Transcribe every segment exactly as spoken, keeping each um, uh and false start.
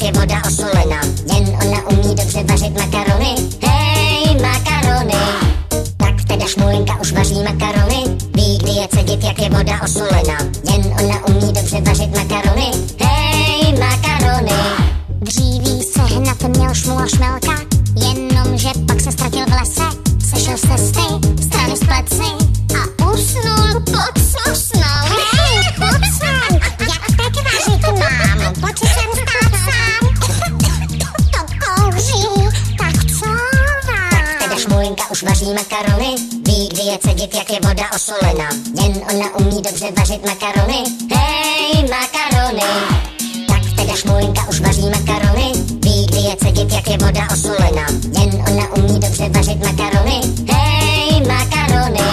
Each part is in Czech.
je voda osolena. Jen ona umí dobře vařit makarony. Hej, makarony. Tak teda Šmulinka už vaří makarony. Ví, kdy je cedit, jak je voda osolena. Jen ona umí dobře vařit makarony. Hej, makarony. Dříví sehnat měl Šmula Šmelka, jenomže pak se ztratil v lese. Sešel z cesty, strany z pleci a usnul pod sosnou. Hej, pocem, jak teď vařit mám? Pojď sem stát sám. To kouří, tak co vám? Tak teda Šmulinka už vaří makarony. Ví, kdy je cedit, jak je voda osolena. Jen ona umí dobře vařit makarony. Hej, makarony. Tak teda Šmulinka už vaří makarony. Ví, kdy je cedit, jak je voda osolena. Jen ona umí dobře vařit makarony. Hej, makarony.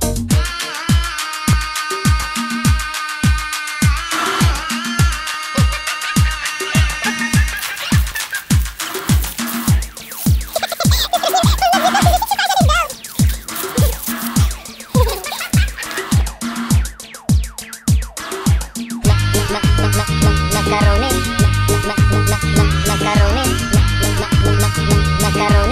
Makarony, makarony, makarony,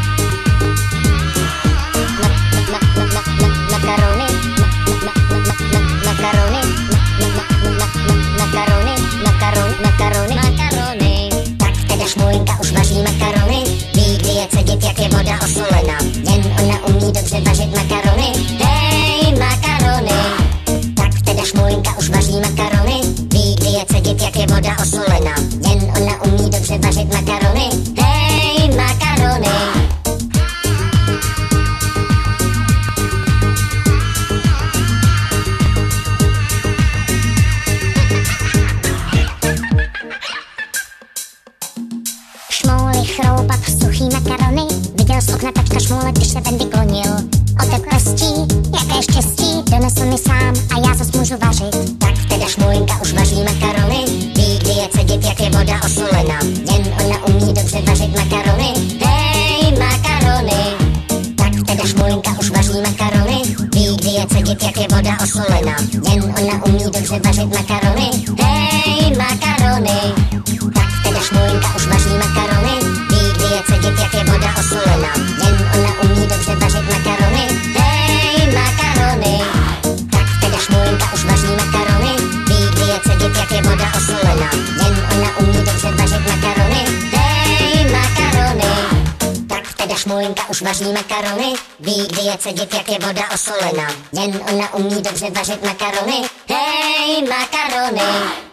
makarony, makarony, makarony, makarony, makarony, makarony. Tak teda Šmulinka už vaří makarony. Ví, kdy je cedit, jak je voda osolena. Jen ona umí dobře vařit makarony. Hej, makarony. Tak teda Šmulinka už vaří makarony. Ví, kdy je cedit, jak je voda osolena. Jen ona umí dobře vařit makarony. Hej, makarony. Šmouly chroupat suchý makarony. Viděl z okna tačka Šmůle, když se ven vyklonil. Otek pestí, jaké štěstí, donesl mi sám a já zas můžu vařit. Tak teda Šmulinka už vaří makarony. Ví, kdy je cedit, jak je voda osolena. Jen ona umí dobře vařit makarony. Hej, makarony. Tak teda Šmulinka už vaří makarony. Ví, kdy je cedit, jak je voda osolena. Jen ona umí dobře vařit makarony. Hej, makarony. Tak teda Šmulinka už vaří makarony. Ví, kdy je cedit, jak je voda osolena. Jen ona umí dobře vařit makarony. Hej, makarony. Tak teda Šmulinka už vaří makarony. Ví, kdy je cedit, jak je voda osolena. Jen ona umí dobře vařit makarony. Hej, makarony. Tak teda Šmulinka už vaří makarony. Ví, kdy je cedit, jak je voda osolena. Jen ona umí dobře vařit makarony. Hej, makarony.